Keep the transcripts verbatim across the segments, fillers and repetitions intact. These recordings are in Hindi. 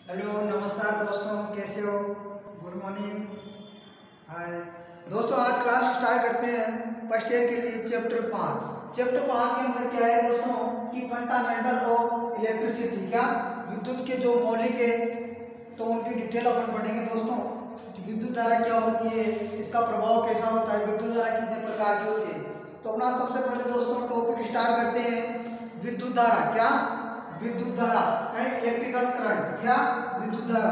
हेलो नमस्कार दोस्तों, कैसे हो? Good morning. हाय दोस्तों, आज क्लास स्टार्ट करते हैं फर्स्ट ईयर के लिए चैप्टर पाँच। चैप्टर पाँच के अंदर क्या है दोस्तों कि फंडामेंटल ऑफ इलेक्ट्रिसिटी, क्या विद्युत के जो मौलिक है तो उनकी डिटेल अपन पढ़ेंगे दोस्तों। विद्युत धारा क्या होती है, इसका प्रभाव कैसा होता है, विद्युत धारा कितने प्रकार की होती है। तो अपना सबसे पहले दोस्तों टॉपिक स्टार्ट करते हैं विद्युत धारा। क्या विद्युत धारा एंड इलेक्ट्रिकल करंट। क्या विद्युत धारा।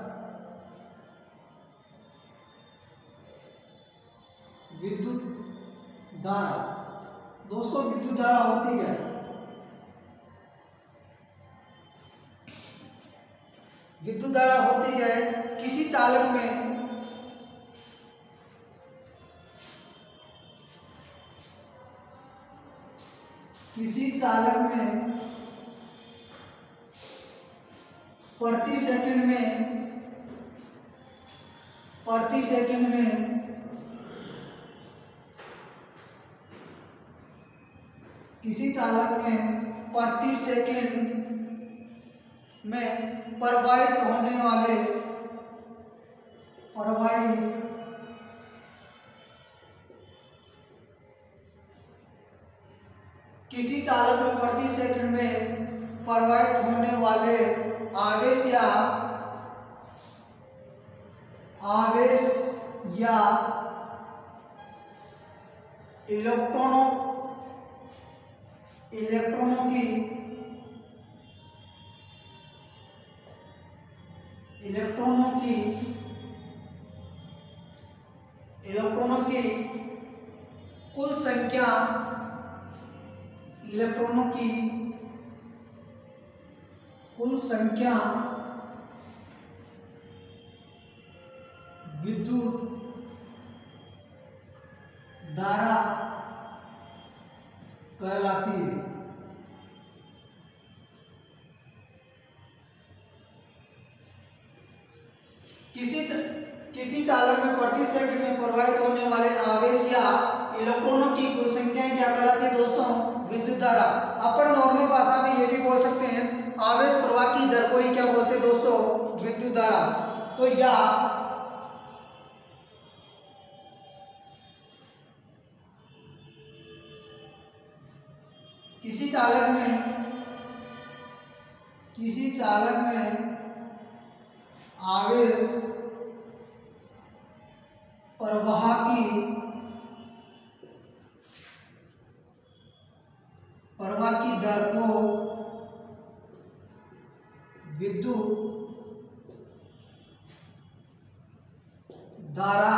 विद्युत धारा दोस्तों, विद्युत धारा होती क्या है? विद्युत धारा होती क्या है? किसी चालक में किसी चालक में प्रति सेकंड में प्रति सेकंड में किसी चालक में प्रति सेकंड में प्रवाहित होने वाले प्रवाहित किसी चालक में प्रति सेकंड में प्रवाहित होने वाले आवेश या आवेश या इलेक्ट्रॉनों इलेक्ट्रॉनों की इलेक्ट्रॉनों की इलेक्ट्रॉनों की कुल संख्या इलेक्ट्रॉनों की कुल संख्या विद्युत धारा कहलाती है। किसी किसी चालक में प्रति सेकंड में प्रवाहित होने वाले आवेश या इलेक्ट्रॉनों की कुल संख्या क्या कहलाती है दोस्तों? विद्युत धारा। अपन नॉर्मल भाषा में ये भी बोल सकते हैं, आवेश प्रवाह की दर को ही क्या बोलते हैं दोस्तों? विद्युत धारा। तो या किसी चालक में किसी चालक में आवेश प्रवाह की प्रवाह की दर को विद्युत धारा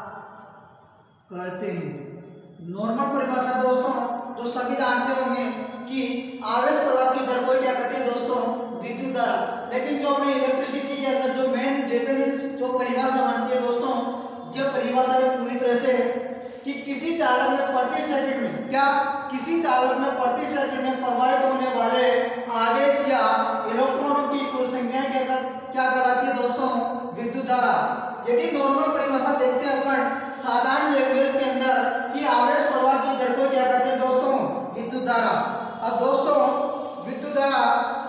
कहते हैं। नॉर्मल परिभाषा दोस्तों जो सभी जानते होंगे कि आवेश प्रवाह की दर को क्या कहते हैं दोस्तों? विद्युत धारा। लेकिन जो अपने इलेक्ट्रिसिटी के अंदर जो मेन डेफिनेशन जो परिभाषा बनती है दोस्तों, जो परिभाषा है पूरी तरह से कि किसी चालक में प्रति सेकंड में क्या किसी चालक में प्रति सेकंड में प्रवाहित होने वाले आवेश या इलेक्ट्रॉनों की कुल संख्या क्या क्या कहलाती है दोस्तों? विद्युत धारा। यदि नॉर्मल परिभाषा देखते हैं अपन साधारण लैंग्वेज के अंदर कि आवेश प्रवाह की दर को क्या कहते हैं दोस्तों? विद्युत धारा। अब दोस्तों विद्युत धारा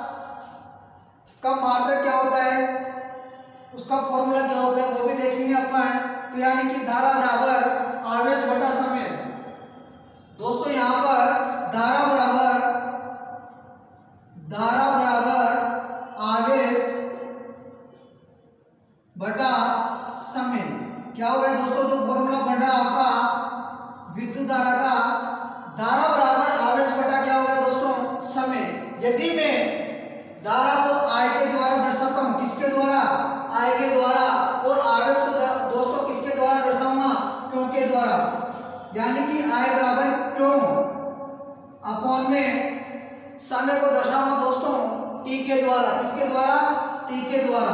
का मात्रक क्या होता है, उसका फॉर्मूला क्या होता है वो भी देखेंगे अपन। तो यानी कि धारा बराबर आवेश बटा समय। दोस्तों यहाँ पर धारा बराबर धारा बराबर आवेश बटा समय। क्या हो गया दोस्तों? जो फॉर्मूला बन रहा है आपका विद्युत धारा का, धारा बराबर आवेश बटा क्या हो गया दोस्तों? समय। यदि मैं धारा को I के द्वारा दर्शाता हूं, किसके द्वारा? I के द्वारा, और आवेश को दोस्तों किसके द्वारा दर्शाऊंगा? क्यों के द्वारा। यानी कि I बराबर क्यों अपॉन में समय को दर्शाऊंगा दोस्तों T के द्वारा। किसके द्वारा? T के द्वारा।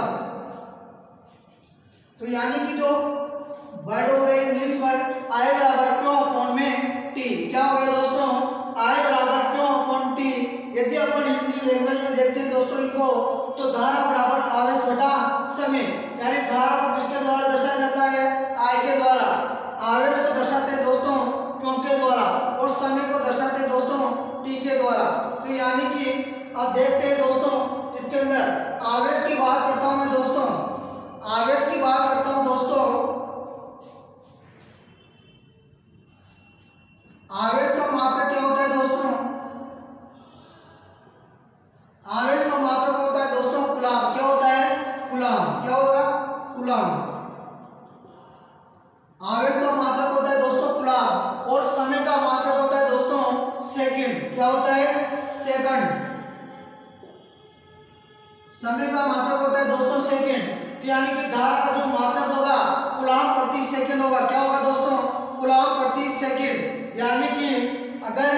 तो यानी कि जो वर्ड हो गए इंग्लिश वर्ड I बराबर क्यों अपॉन में T। क्या हो गया दोस्तों? I बराबर क्यों अपॉन T। यदि अपन हिंदी लैंग्वेज में देखते हैं दोस्तों इनको, तो धारा बराबर आवेश बटा समय। यानी धारा को किसके द्वारा दर्शाया जाता है? I के द्वारा। आवेश को दर्शाते हैं दोस्तों क्यों के द्वारा, और समय को दर्शाते हैं दोस्तों T के द्वारा। तो यानी कि अब देखते हैं दोस्तों इसके अंदर आवेश की बात करता आवेश का मात्रक होता है दोस्तों कूलाम। क्या होता है? कूलाम। क्या होगा? कूलाम। आवेश का मात्रक होता है दोस्तों कूलाम और समय का मात्रक होता है दोस्तों सेकंड। क्या होता है? सेकंड। समय का मात्रक होता है दोस्तों सेकंड। तो यानी कि धारा का जो मात्रक होगा कूलाम प्रति सेकंड होगा। क्या होगा दोस्तों? कूलाम प्रति सेकंड। यानी कि अगर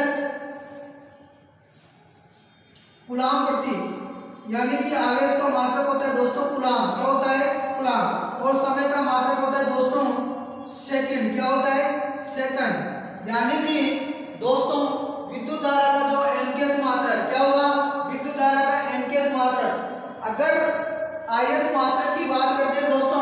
कूलाम प्रति यानी कि आवेश का मात्रक होता है दोस्तों कूलाम। क्या होता है? कूलाम। और समय का मात्रक होता है दोस्तों सेकंड। क्या होता है? सेकंड। यानी कि दोस्तों विद्युत धारा का जो एनकेएस मात्रक क्या होगा? विद्युत धारा का एनकेएस मात्रक। अगर आईएस मात्रक की बात करते हैं दोस्तों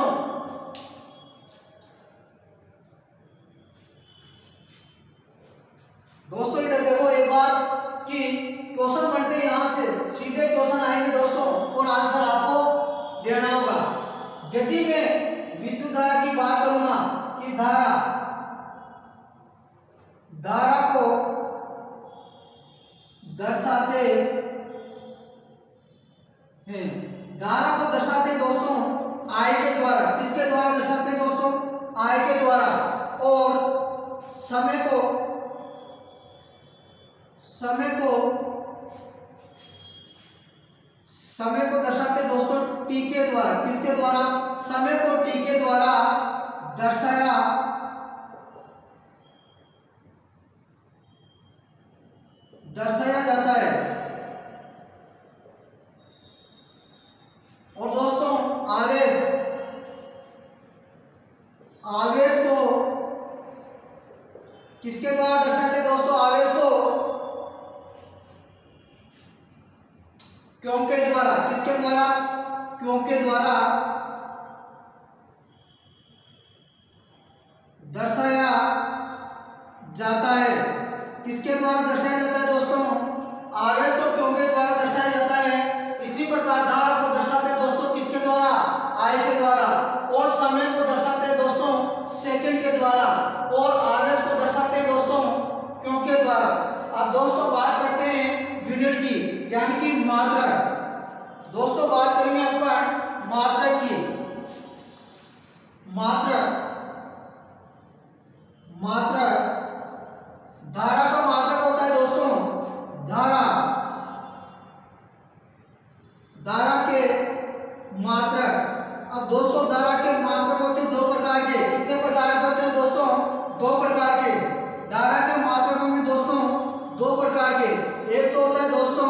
दोस्तों इधर देखो एक बार कि क्वेश्चन पढ़ते हैं, यहां से सीधे क्वेश्चन आएंगे दोस्तों और आंसर आपको देना होगा। यदि मैं विद्युत धारा की बात करूंगा कि धारा धारा को दर्शाते हैं, धारा को दर्शाते हैं दोस्तों आई के द्वारा। किसके द्वारा दर्शाते हैं दोस्तों? आई के द्वारा। और समय को समय को समय को दर्शाते हैं दोस्तों टी के द्वारा। किसके द्वारा? समय को टी के द्वारा दर्शाया दर्शाया जाता है। और दोस्तों आवेश आवेश को किसके द्वारा दर्शाते हैं दोस्तों? आवेश को क्यों के द्वारा। किसके द्वारा? क्यों के द्वारा दर्शाया जाता है। किसके द्वारा दर्शाया जाता है दोस्तों? आवेश को क्यों के द्वारा दर्शाया जाता है। इसी प्रकार धारा को दर्शाते हैं दोस्तों किसके द्वारा? आई के द्वारा। और समय को दर्शाते हैं दोस्तों सेकंड के द्वारा। और आवेश को दर्शाते हैं दोस्तों क्यों के द्वारा। अब दोस्तों बात करते हैं यूनिट की यानी कि मात्रक। दोस्तों बात करेंगे अपन मात्रक की। मात्रक मात्रक धारा का मात्रक होता है दोस्तों धारा धारा के मात्रक। अब दोस्तों धारा के मात्रक होते हैं दो प्रकार के। कितने प्रकार के होते हैं दोस्तों? दो प्रकार के। धारा के मात्रक होंगे दोस्तों दो प्रकार के। एक तो होता है दोस्तों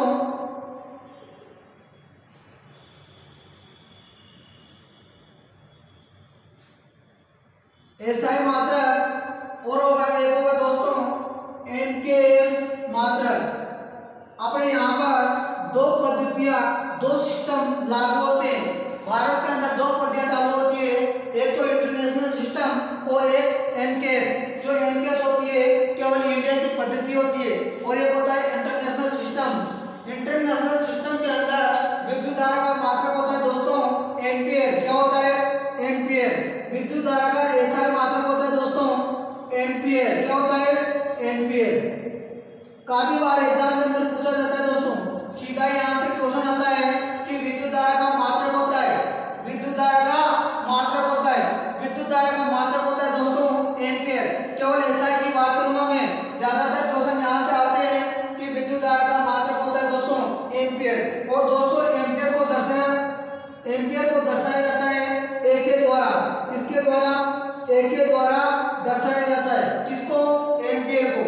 एसआई मात्रक और होगा एक होगा दोस्तों एनकेएस मात्रक। अपने यहाँ पर दो पद्धतियां दो सिस्टम लागू होते हैं। भारत के अंदर दो पद्धतियां चालू होती है, एक तो इंटरनेशनल सिस्टम और एक एनकेएस। जो एनकेएस होती है केवल इंडिया की पद्धति होती है और एक होता है इंटरनेशनल सिस्टम। इंटरनेशनल सिस्टम के अंदर विद्युत धारा का मात्रक होता है दोस्तों एम्पियर। क्या होता है? एम्पियर। विद्युत धारा का एसआई मात्रक होता है दोस्तों एम्पियर। क्या होता है? एम्पियर। काफी बार एग्जाम के अंदर पूछा जाता है दोस्तों, सीधा यहाँ से क्वेश्चन आता है कि विद्युत धारा का मात्रक होता है विद्युत धारा का मात्रक होता है विद्युत धारा का मात्रक होता है दोस्तों एम्पियर। केवल एसआई की बात करूंगा मैं, ज्यादातर क्वेश्चन यहाँ से आते हैं कि विद्युत धारा का मात्रक होता है दोस्तों एम्पियर। और दोस्तों एम्पियर को दर्शाया एम्पियर को दर्शाया जाता है ए के द्वारा। किसके द्वारा? ए के द्वारा दर्शाया जाता है। किसको? एम्पियर को।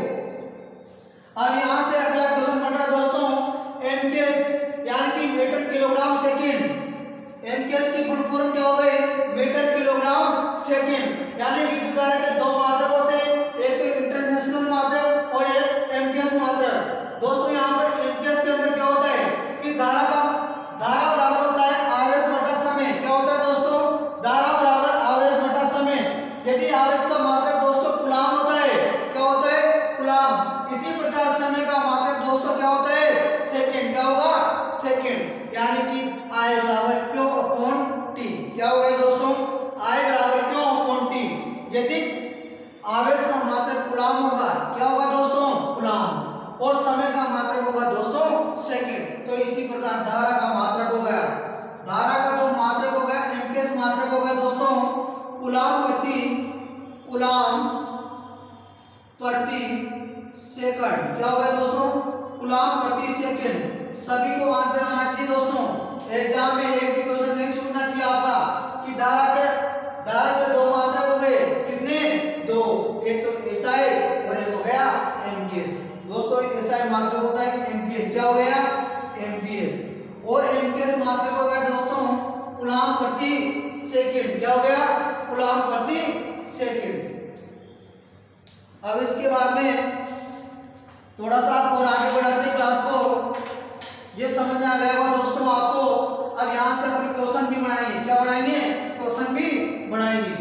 अब यहाँ से अगला क्वेश्चन बन रहा है दोस्तों एमकेएस यानी कि मीटर किलोग्राम सेकंड। एमकेएस की फुल फॉर्म क्या हो गई? Metre kilogram second. यानी विद्युत धारा के दो मात्रक होते हैं, एक तो इंटरनेशनल मात्रक और एक एमकेएस मात्रक। दोस्तों यहाँ पर एमकेएस के अंदर क्या होता है कि धारा का धारा बराबर होता है आवेश बटा समय। क्या होता है दोस्तों? धारा बराबर आवेश बटा समय। यदि आवेश का मात्रक दोस्तों कूलाम होता है, क्या होता है? कूलाम। इसी प्रकार समय का मात्रक दोस्तों क्या होता है? सेकंड। क्या होगा? सेकंड। यानी कि आई बराबर क्यू अपॉन टी। क्या होगा दोस्तों? आई बराबर क्यू अपॉन टी। यदि आवेश का मात्रक कूलाम होगा, क्या होगा दोस्तों? कूलाम। और समय का मात्रक होगा दोस्तों सेकंड। तो इसी प्रकार प्रकार धारा का मात्रक हो गया, धारा का जो मात्रक हो गया एम्पियर मात्रक हो गया दोस्तों कूलम प्रति कूलम प्रति सेकंड। क्या हो गया दोस्तों? कूलम प्रति सेकंड। सभी को आंसर आना चाहिए दोस्तों, एग्जाम में एक भी क्वेश्चन नहीं छूटना चाहिए आपका कि धारा के धारा के दो मात्रक हो गए, कितने? दो, एक तो एसआई और एक हो गया एम्पियर। दोस्तों एसआई मात्रक होता है एम्पियर, क्या हो गया? एम्पियर। और एम्पियर मात्रक हो गया दोस्तों कूलम प्रति सेकंड। क्या हो गया? कूलम प्रति सेकंड। अब इसके बाद में थोड़ा सा आपको और आगे बढ़ाते क्लास को, ये समझ में आ गया होगा दोस्तों आपको। अब यहां से अपने क्वेश्चन भी बनाएंगे। क्या बनाएंगे? क्वेश्चन भी बनाएंगे।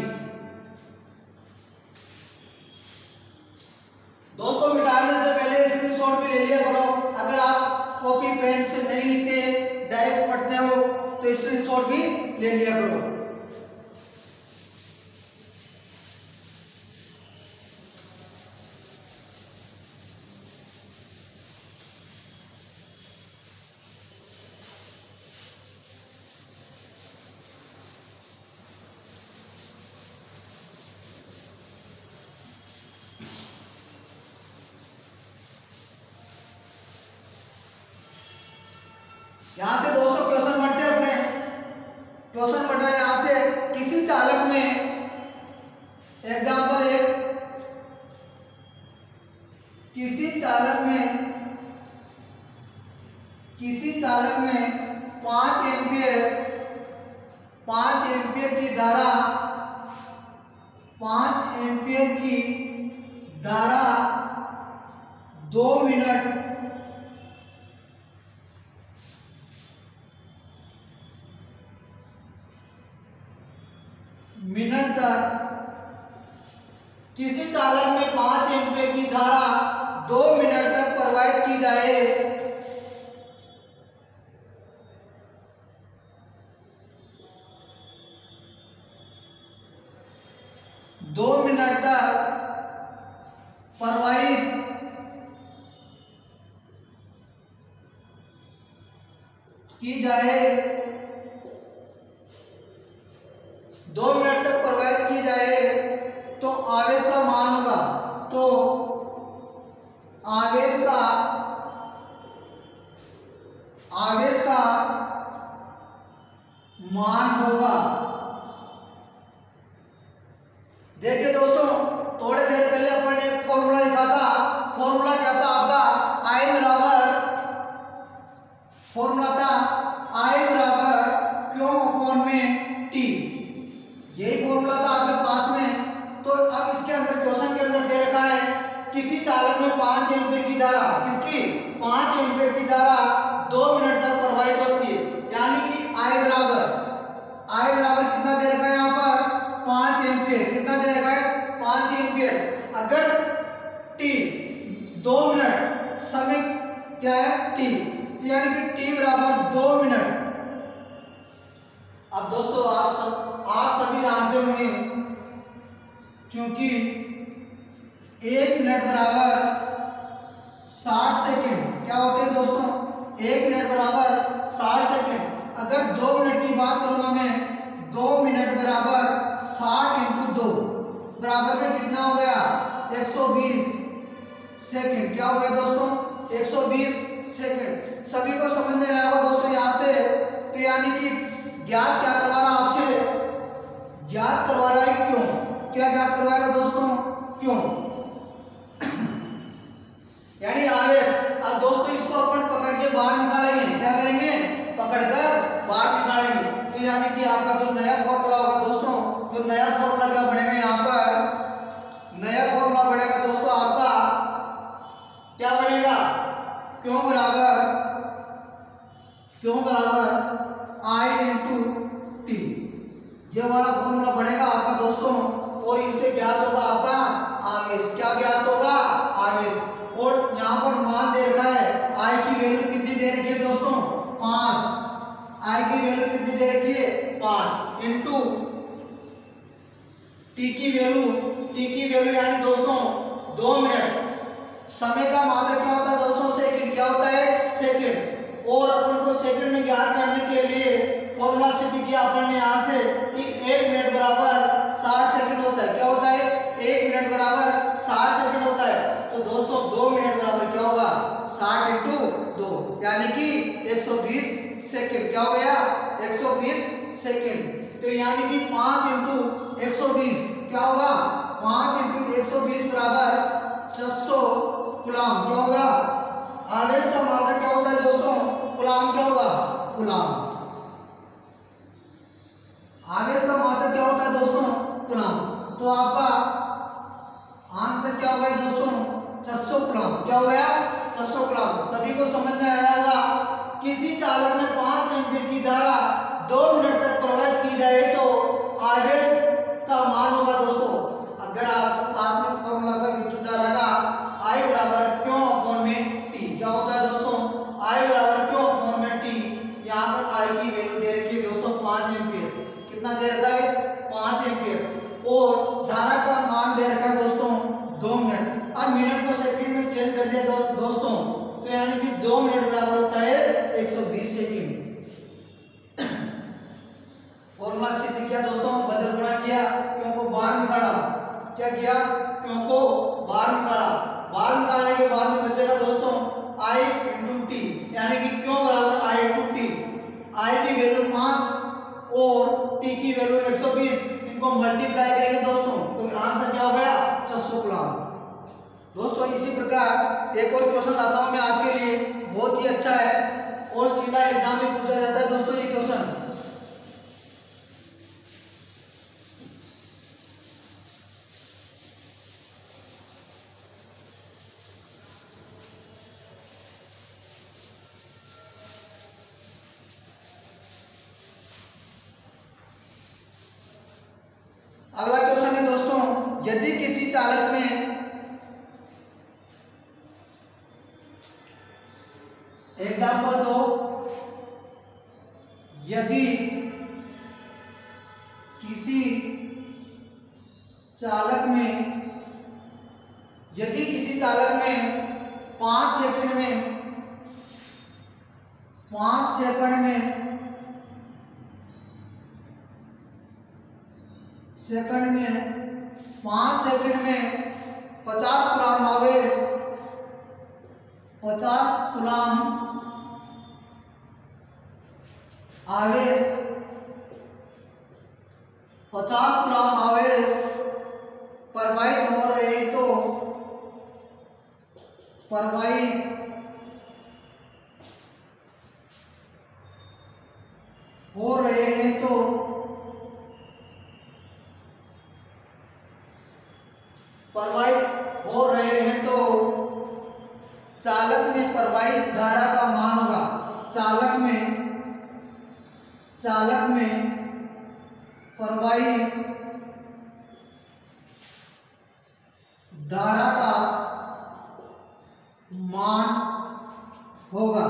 दोस्तों मिटाने से पहले स्क्रीनशॉट भी ले लिया करो। अगर आप कॉपी पेन से नहीं लिखते डायरेक्ट पढ़ते हो तो स्क्रीनशॉट भी ले लिया करो। यहां से दोस्तों क्वेश्चन पढ़ते हैं अपने। क्वेश्चन पढ़ रहे हैं यहां से, किसी चालक में एग्जांपल एक, किसी चालक में किसी चालक में पांच एम्पियर पांच एम्पियर की धारा पांच एम्पियर की धारा दो मिनट मिनट तक किसी चालक में पांच एम्पियर की धारा दो मिनट तक प्रवाहित की जाए दो मिनट तक प्रवाहित की जाए दो मिनट तक प्रवाहित की जाए तो आवेश का मान होगा तो आवेश का आवेश का मान होगा। देखिए दोस्तों थोड़ी देर पहले अपन ने एक फॉर्मूला लिखा था। फॉर्मूला क्या था आपका? आई बराबर फॉर्मूला था आई बराबर क्यू अपॉन में टी। यही फॉर्मूला था आपके पास में। तो अब इसके अंदर क्वेश्चन के अंदर दे रखा है किसी चालक में पांच एम्पियर की धारा, किसकी? पांच एम्पियर की धारा दो मिनट तक प्रवाहित होती है। यानी कि आई बराबर आई बराबर कितना दे रखा है यहाँ पर? पांच एम्पियर। कितना दे रखा है? पांच एम्पियर। अगर टी दो मिनट, समय क्या है? टी, यानी कि टी बराबर दो मिनट। अब दोस्तों आप सब आप सभी जानते होंगे क्योंकि एक मिनट बराबर साठ सेकंड। क्या होते हैं दोस्तों? एक मिनट बराबर साठ सेकंड। अगर दो मिनट की बात करूंगा मैं, दो मिनट बराबर साठ इंटू दो बराबर में कितना हो गया? एक सौ बीस सेकंड। क्या हो गया दोस्तों? एक सौ बीस सेकंड। सभी को समझ में आया होगा दोस्तों यहाँ से। तो यानी कि ज्ञात क्या करवा रहा आपसे? ज्ञात करवा रहा है क्यों? क्या ज्ञात करवा रहा है दोस्तों? क्यों? यानी आवेश। अब दोस्तों इसको अपन पकड़ के बाहर निकालेंगे। क्या करेंगे? पकड़कर बाहर निकालेंगे। तो यानी कि आपका जो नया फॉर्मूला होगा दोस्तों, जो नया फॉर्मूला क्या बनेगा यहाँ पर? नया फॉर्मूला बनेगा दोस्तों आपका क्या बनेगा? क्यों बराबर क्यों बराबर आई इंटू टी। ये वाला फॉर्मूला बनेगा आपका दोस्तों। और इससे ज्ञात होगा आपका आवेश। क्या ज्ञात होगा? आवेश। और यहाँ पर मान दे रखा है आई की वैल्यू कितनी दे रखी है दोस्तों? पांच। आई की वैल्यू कितनी दे रखी है? पांच इंटू टी की वैल्यू टी की वैल्यू यानी दोस्तों दो मिनट। समय का मात्रक क्या होता है दोस्तों? सेकंड। क्या होता है? सेकंड। और अपन को सेकंड में ज्ञात करने के लिए फॉर्मूला सिद्ध किया अपन ने यहाँ से कि एक मिनट बराबर साठ सेकंड होता है। क्या होता है? एक मिनट बराबर साठ सेकंड होता है। तो दोस्तों दो मिनट बराबर क्या होगा? साठ इंटू दो यानी कि एक सौ बीस सेकंड। क्या हो गया? एक सौ बीस सेकंड। तो यानी कि पाँच इंटू एक सौ बीस क्या होगा? पाँच इंटू एक सौ बीस बराबर छह सौ कूलम। क्या होगा? आवेश का मात्रक क्या होता है दोस्तों? कूलम। क्या होगा? कूलम। आवेश का मात्रक क्या होता है दोस्तों? कूलम। तो आपका आंसर क्या हो गया दोस्तों? छह सौ कूलम। क्या हो गया? छह सौ कूलम। सभी को समझ में आया होगा। किसी चालक में पाँच एम्पीयर की धारा दो मिनट तक प्रवाहित की जाए तो आवेश का मान होगा दोस्तों। अगर आपके पास में फॉर्मूला का विद्युत धारा का I बराबर क्यू अपॉन में टी। क्या होता है दोस्तों? I बराबर क्यू अपॉन में टी। यहाँ पर I की वैल्यू दे रखी है दोस्तों पाँच एम्पीयर। कितना दे रखा है? पाँच एम्पीयर। और धारा का मान दे रखा है दोस्तों दो मिनट। अब मिनट को सेकंड में चेंज कर दिया दो, दोस्तों तो यानी कि दो मिनट बराबर होता है एक सौ बीस सेकंड। फॉर्मूला सिद्ध किया दोस्तों, बदल गुणा किया, क्यों को बाहर निकाला। क्या किया? क्यों को बाहर निकाला। बाहर निकालने के बाद में बचेगा दोस्तों I इंटू टी यानी कि क्यों बराबर I इंटू टी। I की वैल्यू पाँच और टी की वैल्यू एक सौ बीस, इनको मल्टीप्लाई करेंगे दोस्तों तो आंसर क्या हो गया? छह सौ कूलम। दोस्तों इसी प्रकार एक और क्वेश्चन लाता हूं मैं आपके लिए, बहुत ही अच्छा है और सीधा एग्जाम में पूछा जाता है दोस्तों ये क्वेश्चन। अगला क्वेश्चन है दोस्तों, यदि किसी चालक में एग्जाम्पल दो, यदि किसी चालक में यदि किसी चालक में पांच सेकंड में पांच सेकंड में सेकंड में पांच सेकंड में पचास कूलम आवेश पचास कूलम आवेश पचास कूलम आवेश प्रवाहित हो रहे हैं तो प्रवाहित हो रहे हैं तो प्रवाहित हो रहे हैं तो चालक में प्रवाहित धारा का मान होगा। चालक में चालक में प्रवाहित धारा का मान होगा।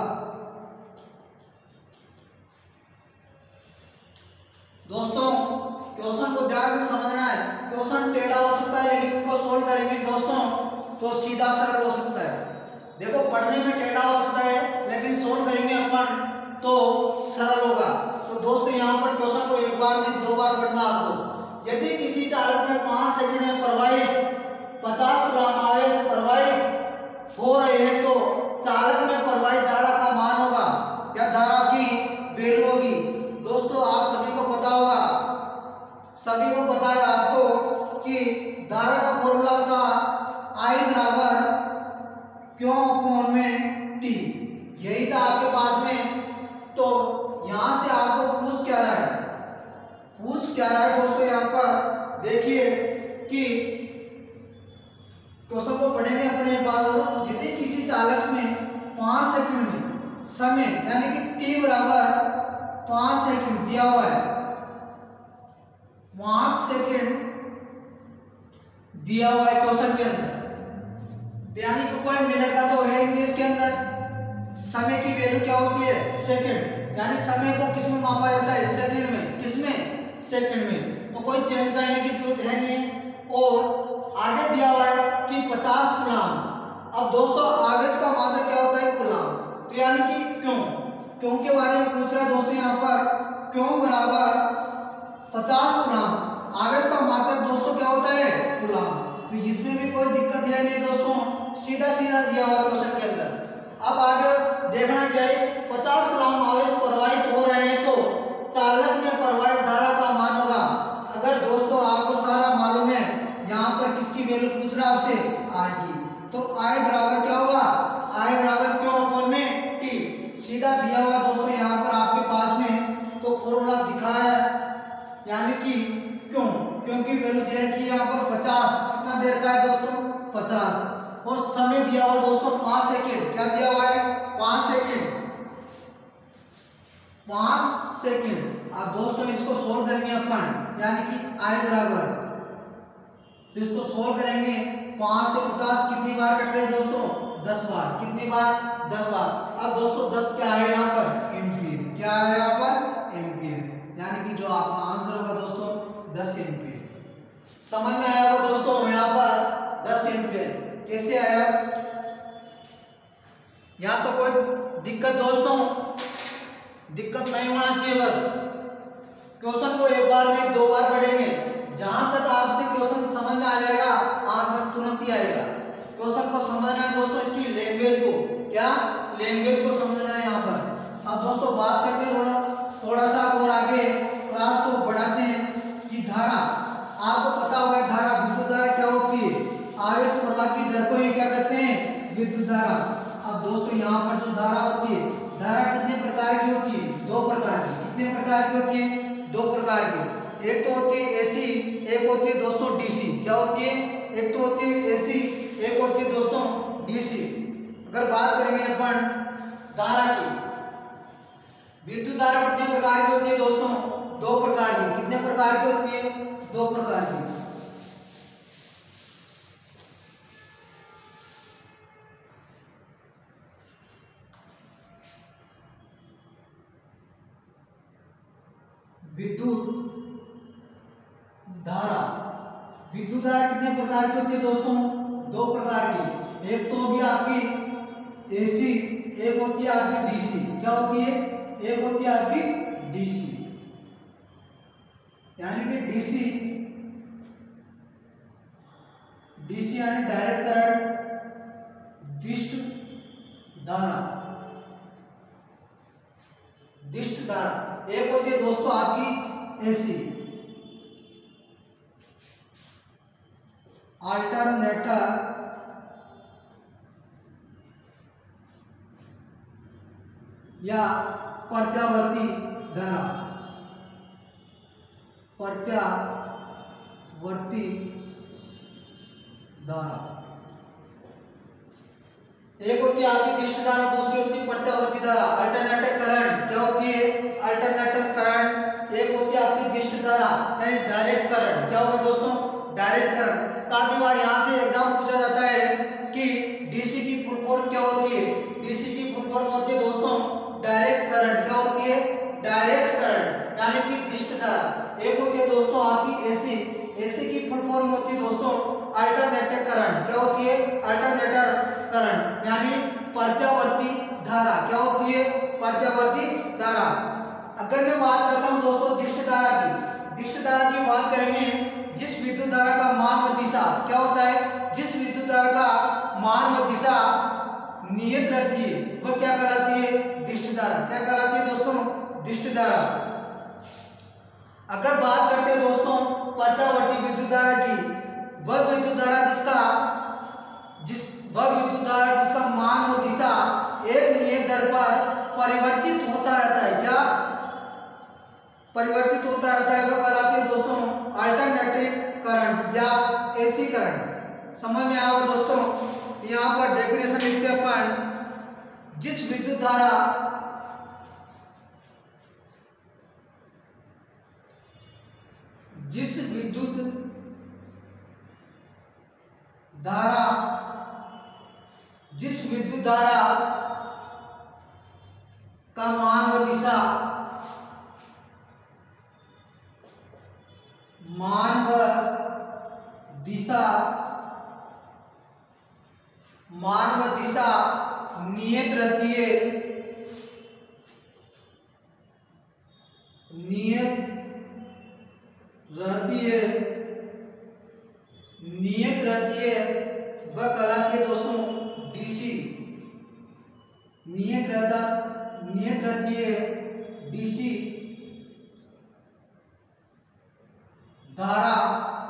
दोस्तों क्वेश्चन को ध्यान से समझना है। क्वेश्चन टेढ़ा हो सकता है लेकिन इनको सोल्व करेंगे दोस्तों तो सीधा सरल हो सकता है। देखो पढ़ने में टेढ़ा हो सकता है लेकिन सोल्व करेंगे अपन तो सरल होगा। तो दोस्तों यहाँ पर क्वेश्चन को एक बार नहीं दो बार पढ़ना आपको। यदि किसी चालक में पांच सेकंड में प्रवाहित पचास कूलम आवेश प्रवाहित हो रहे हैं तो चालक में प्रवाहित धारा का मान होगा या धारा की वैल्यू होगी। दोस्तों आप सभी को पता होगा, सभी को पता है आपको कि धारा का फॉर्मूला था I बराबर क्यू अपॉन में टी। यही था आपके पास में। तो यहां से आपको पूछ क्या रहा है? पूछ क्या रहा है दोस्तों? यहाँ पर देखिए कि क्वेश्चन को पढ़ेंगे अपने बाद। यदि किसी चालक में पांच सेकंड में समय यानी कि टी बराबर पांच सेकंड दिया हुआ है, पांच सेकंड दिया हुआ है क्वेश्चन के अंदर, यानी कि कोई मिनट का तो है नहीं इसके अंदर। समय की वैल्यू क्या होती है? सेकंड। यानी समय को किस में मापा जाता है? सेकंड में। किसमें? सेकंड में। तो कोई चेंज करने की जरूरत है नहीं। और आगे दिया हुआ है कि पचास कूलम। अब दोस्तों आवेश का मात्रक क्या होता है? कूलम। तो यानी कि क्यों क्यों के बारे में पूछ रहा है दोस्तों यहाँ पर, क्यों बराबर पचास कूलाम। आवेश का मात्रक दोस्तों क्या होता है, कूलाम। तो इसमें भी कोई दिक्कत है नहीं दोस्तों, सीधा सीधा दिया हुआ क्वेश्चन के अंदर। अब आगे देखना क्या है, पचास कूलाम आवेश प्रवाहित हो रहे हैं तो चालक में प्रवाहित धारा का मान होगा। अगर दोस्तों आपको सारा मालूम है, यहाँ पर किसकी वैल्यू पूछ रहा है आपसे, आई की। तो आई बराबर क्या होगा, आई बराबर क्यों अपॉन में टी। सीधा दिया हुआ दोस्तों यहाँ पर आपके पास में, तो फॉर्मूला दिखाया है, यानी कि क्यों, क्योंकि वैल्यू दे रखी है यहाँ पर पचास। कितना दे रखा है दोस्तों, पचास। और समय दिया हुआ दोस्तों पाँच सेकंड। क्या दिया हुआ है, पाँच सेकंड, पाँच सेकंड। अब दोस्तों इसको सोल्व करेंगे अपन, यानी कि आई बराबर, तो इसको सोल्व करेंगे, पाँच से पचास कितनी बार कट गए दोस्तों, दस बार। कितनी बार, दस बार। अब दोस्तों दस क्या है यहाँ पर, एम्पियर। क्या है यहाँ पर, एम्पियर। यानी कि जो आपका आंसर होगा दोस्तों दस एम्पियर। समझ में आया होगा दोस्तों यहाँ पर दस एम्पियर कैसे आया। यहाँ तो कोई दिक्कत दोस्तों, दिक्कत नहीं होना चाहिए। बस क्वेश्चन को एक बार नहीं दो बार पढ़ेंगे, जहां तक आपसे क्वेश्चन समझ में आ जाएगा आंसर तुरंत ही आएगा। क्वेश्चन को समझना है दोस्तों, इसकी लैंग्वेज को, क्या लैंग्वेज को समझना है यहाँ पर। अब दोस्तों बात करते हैं थोड़ा थोड़ा सा और आगे क्लास को बढ़ाते हैं कि धारा। आपको पता होगा धारा, विद्युत धारा क्या होती है, आवेश प्रवाह की दर को ही क्या कहते हैं, विद्युत धारा। अब दोस्तों यहाँ पर जो धारा होती है, धारा कितने प्रकार की होती है, दो प्रकार की। कितने प्रकार की होती है, दो प्रकार की। एक तो होती है एसी, एक होती है दोस्तों डीसी। क्या होती है, एक तो होती है एसी, एक होती है दोस्तों डीसी। अगर बात करेंगे अपन धारा की, विद्युत धारा कितने प्रकार की होती है दोस्तों, दो प्रकार की। कितने प्रकार की होती है, दो प्रकार की। विद्युत धारा, विद्युत धारा कितने प्रकार की होती है दोस्तों, दो प्रकार की। एक तो होगी आपकी एसी, एक होती है आपकी डीसी। क्या होती है, एक होती है आपकी डीसी। यानी कि डीसी, डीसी यानी डायरेक्ट करंट, दिष्ट धारा, दिष्ट धारा। एक होती है दोस्तों आपकी एसी, अल्टरनेटर या प्रत्यावर्ती धारा, प्रत्यावर्ती धारा। एक होती है आपकी दिष्ट धारा, दूसरी होती है प्रत्यावर्ती धारा, अल्टरनेटर करंट। क्या होती है, अल्टरनेटर करंट। एक होती है आपकी दिष्ट धारा यानी डायरेक्ट करंट। क्या होगा दोस्तों, डायरेक्ट करंट। काफी बार यहाँ से एग्जाम पूछा जाता है कि डीसी की फुल फॉर्म क्या होती है। डीसी की फुल फॉर्म होती है दोस्तों डायरेक्ट करंट। क्या होती है, डायरेक्ट करंट यानी कि दिष्ट धारा। एक होती है दोस्तों आपकी एसी, एसी की फुल फॉर्म होती है दोस्तों अल्टरनेटर करंट। क्या होती है, अल्टरनेटर करंट यानी प्रत्यावर्ती धारा। क्या होती है, प्रत्यावर्ती धारा। अगर मैं बात करता हूं दोस्तों दिष्ट धारा की, दिष्ट धारा की बात करेंगे, जिस विद्युत धारा का मान व दिशा, क्या होता है, जिस विद्युत धारा का मान व दिशा नियत रहती है वह क्या कहलाती है, दिष्ट धारा। क्या कहलाती है दोस्तों, दिष्ट धारा। अगर बात करते हैं दोस्तों प्रत्यावर्ती विद्युत धारा की, वह विद्युत धारा जिसका जिस वह विद्युत धारा जिसका मान व दिशा एक नियत दर पर परिवर्तित होता रहता है। क्या परिवर्तित होता रहता है, वह कहलाती है दोस्तों अल्टरनेटिंग करंट या एसी करंट। समझ में आया होगा दोस्तों। यहाँ पर डेफिनेशन लिखते हैं अपन, जिस विद्युत धारा जिस विद्युत धारा जिस विद्युत धारा का मान व दिशा मान व दिशा मान व दिशा नियत रहती है नियत रहती है नियत रहती है वह कहलाती है दोस्तों डीसी। नियत रहता नियत रहती है डीसी धारा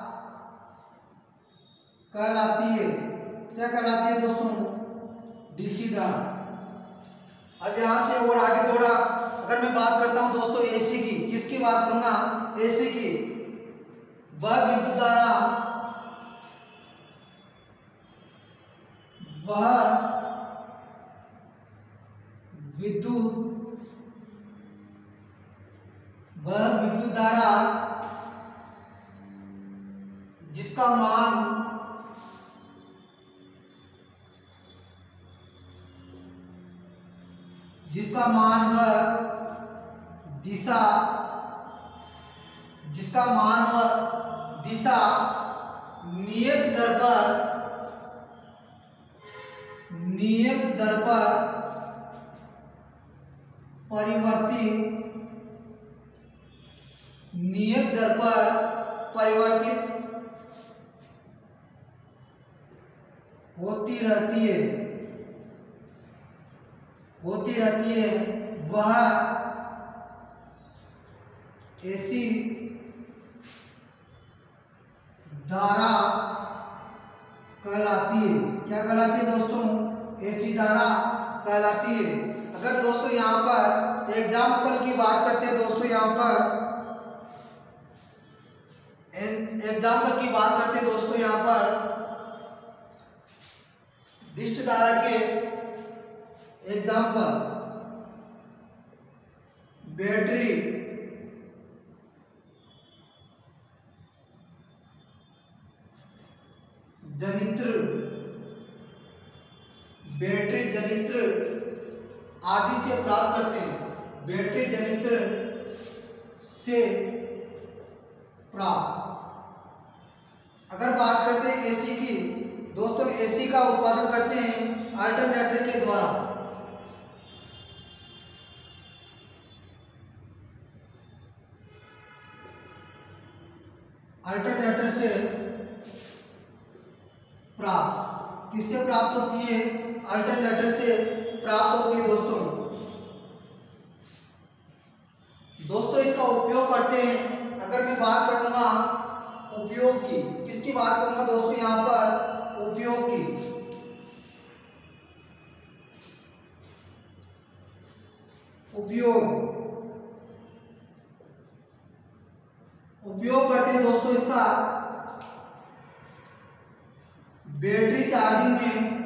कहलाती है। क्या कहलाती है दोस्तों? डीसी धारा। अब यहां से और आगे थोड़ा अगर मैं बात करता हूं दोस्तों एसी की, किसकी बात करूंगा? एसी की। वह विद्युत धारा वह विद्युत वह विद्युत धारा जिसका मान जिसका मान व दिशा जिसका मान व दिशा नियत दर पर नियत दर पर परिवर्तित नियत दर पर परिवर्तित होती रहती है होती रहती है वह एसी धारा कहलाती है। क्या कहलाती है दोस्तों? एसी धारा कहलाती है। अगर दोस्तों यहाँ पर एग्जाम्पल की बात करते हैं दोस्तों, यहाँ पर एग्जाम्पल की बात करते हैं दोस्तों, यहाँ पर डिस्ट धारा के एग्जाम्पल बैटरी जनित्र बैटरी जनित्र आदि से प्राप्त करते हैं। बैटरी जनित्र से प्राप्त। अगर बात करते हैं एसी की दोस्तों, एसी का उत्पादन करते हैं अल्टरनेटर के द्वारा। अल्टरनेटर से प्राप्त। किससे प्राप्त होती है? अल्टरनेटर से प्राप्त होती है दोस्तों। दोस्तों इसका उपयोग करते हैं। अगर मैं बात करूंगा उपयोग की, किसकी बात करूंगा दोस्तों? यहाँ पर उपयोग की। उपयोग उपयोग करते हैं दोस्तों इसका बैटरी चार्जिंग में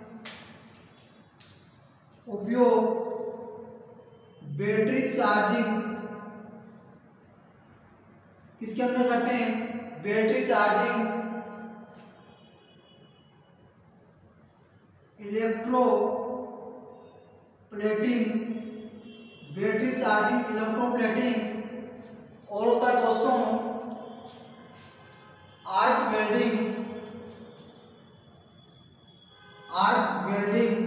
उपयोग। बैटरी चार्जिंग किसके अंदर करते हैं? Battery charging electroplating battery charging electroplating और होता है दोस्तों arc welding arc welding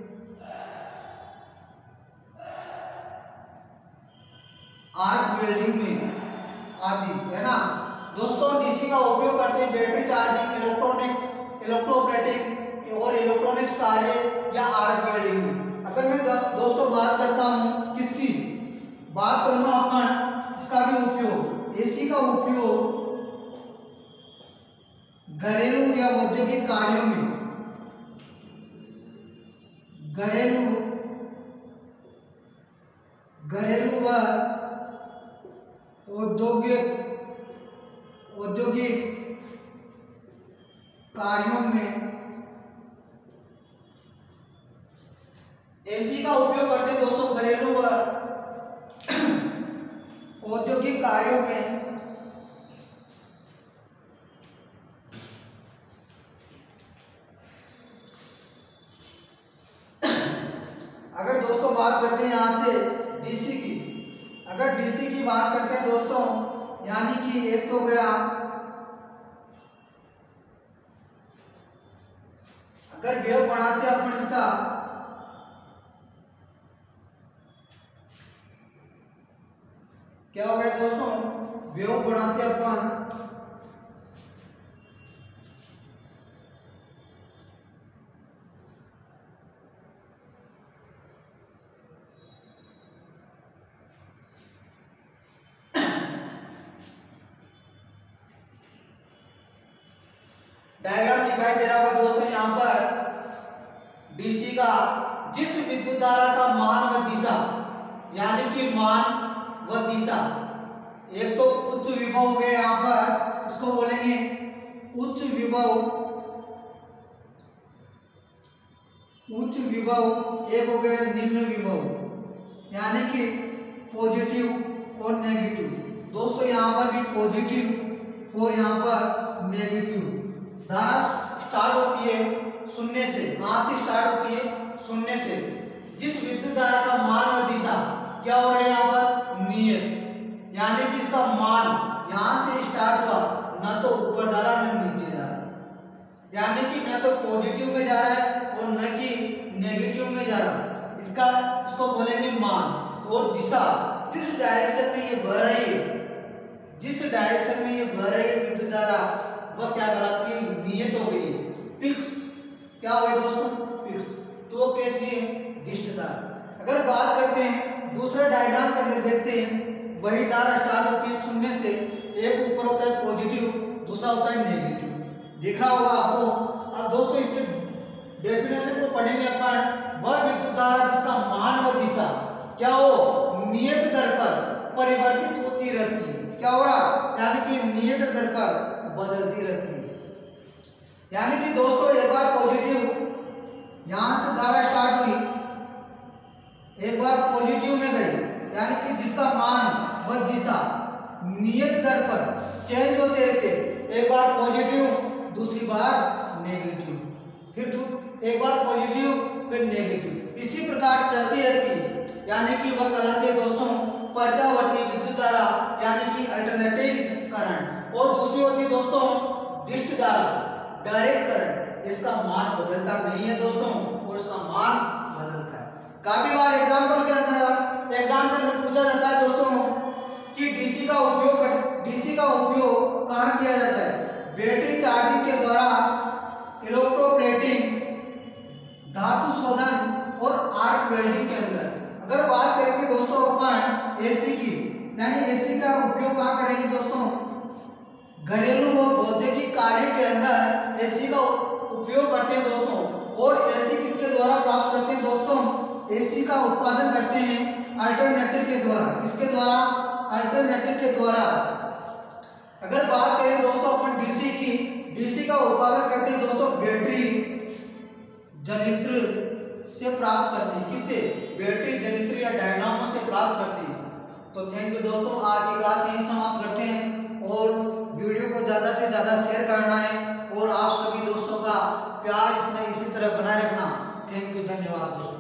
arc welding में आदि, है ना दोस्तों। डीसी का उपयोग करते हैं बैटरी चार्जिंग इलेक्ट्रॉनिक इलेक्ट्रोप्लेटिंग और इलेक्ट्रॉनिक्स कार्य या आर्क वेल्डिंग में। अगर मैं दोस्तों बात करता हूं किसकी बात करूंगा अपन, इसका भी उपयोग एसी का उपयोग घरेलू या औद्योगिक कार्यों में घरेलू घरेलू व औद्योगिक औद्योगिक कार्यों में एसी का उपयोग करते हैं दोस्तों घरेलू व औद्योगिक कार्यों में। अगर दोस्तों बात करते हैं यहां से डीसी की, अगर डीसी की बात करते हैं दोस्तों, यानी कि एक तो गया अगर वेव बनाते हैं अपन इसका क्या हो गया दोस्तों, वेव बनाते अपन डायग्राम दिखाई दे रहा होगा दोस्तों यहाँ पर डीसी का, जिस विद्युत धारा का मान व दिशा, यानी कि मान व दिशा, एक तो उच्च विभव हो गया यहाँ पर, इसको बोलेंगे उच्च विभव, उच्च विभव, एक हो गया निम्न विभव, यानी कि पॉजिटिव और नेगेटिव। दोस्तों यहाँ पर भी पॉजिटिव और यहाँ पर नेगेटिव। धारा स्टार्ट होती है शून्य से, कहां से स्टार्ट होती है, शून्य से। जिस विद्युत धारा का मान व दिशा क्या हो रहा है यहाँ पर, नियत, यानी कि इसका मान यहां से स्टार्ट हुआ, ना तो ऊपर जा रहा ना नीचे जा रहा, यानी कि ना तो पॉजिटिव में जा रहा है और न कि नेगेटिव में जा रहा। इसका इसको बोलेंगे मान। और दिशा, जिस डायरेक्शन में ये बह रही है, जिस डायरेक्शन में ये बह रही है विद्युत धारा, वह क्या कहलाती है, नियत हो गई है, फिक्स। क्या हो गया दोस्तों, फिक्स। तो वो कैसी है, दिष्ट धारा। अगर बात करते हैं दूसरे डायग्राम के अंदर, देखते हैं वही धारा स्टार्ट होती है शून्य से, एक ऊपर होता है पॉजिटिव, दूसरा होता है नेगेटिव, दिख रहा होगा आपको। अब दोस्तों इसके डेफिनेशन को पढ़ेंगे अपन। वह विद्युत धारा जिसका मान व दिशा क्या हो, नियत दर पर परिवर्तित होती रहती है। क्या हो रहा, यानी कि नियत दर पर बदलती रहती है। यानी कि दोस्तों एक बार पॉजिटिव यहां से धारा स्टार्ट हुई, एक बार पॉजिटिव में गई, यानी कि जिसका मान व दिशा नियत दर पर चेंज होते रहते, एक बार पॉजिटिव दूसरी बार नेगेटिव, फिर एक बार पॉजिटिव फिर नेगेटिव, इसी प्रकार चलती रहती है। यानी कि वह कहलाती है दोस्तों पर्यावर्ती विद्युत धारा, यानी कि अल्टरनेटिंग करंट। और दूसरी होती है दोस्तों दिष्ट धारा, डायरेक्ट करंट। इसका मान बदलता नहीं है दोस्तों, और इसका मान बदलता है। काफी बार एग्जाम्पल के अंदर एग्जाम के अंदर पूछा जाता है दोस्तों कि डीसी का उपयोग डीसी का उपयोग कहाँ किया जाता है, बैटरी चार्जिंग के द्वारा, इलेक्ट्रोप्लेटिंग, धातु शोधन और आर्क वेल्डिंग के अंदर। अगर बात करेंगे दोस्तों अपन एसी की, यानी एसी का उपयोग कहाँ करेंगे दोस्तों, घरेलू और औद्योगिक कार्य के अंदर एसी का उपयोग करते हैं दोस्तों। और एसी किसके द्वारा प्राप्त करते हैं दोस्तों, एसी का उत्पादन करते हैं अल्टरनेटर के द्वारा। किसके द्वारा, अल्टरनेटर के द्वारा। अगर बात करें दोस्तों अपन डीसी की, डीसी का उत्पादन करते हैं दोस्तों बैटरी जनित्र से प्राप्त करते हैं। किससे, बैटरी जनित्र या डायनामो से प्राप्त करते हैं। तो थैंक यू दोस्तों, आज की क्लास यही समाप्त करते हैं। और वीडियो को ज़्यादा से ज़्यादा शेयर करना है और आप सभी दोस्तों का प्यार इसमें इसी तरह बनाए रखना। थैंक यू, धन्यवाद दोस्तों।